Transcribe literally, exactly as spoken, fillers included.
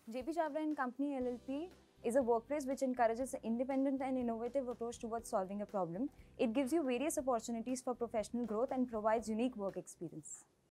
J P Chawla and Company L L P is a workplace which encourages an independent and innovative approach towards solving a problem. It gives you various opportunities for professional growth and provides unique work experience.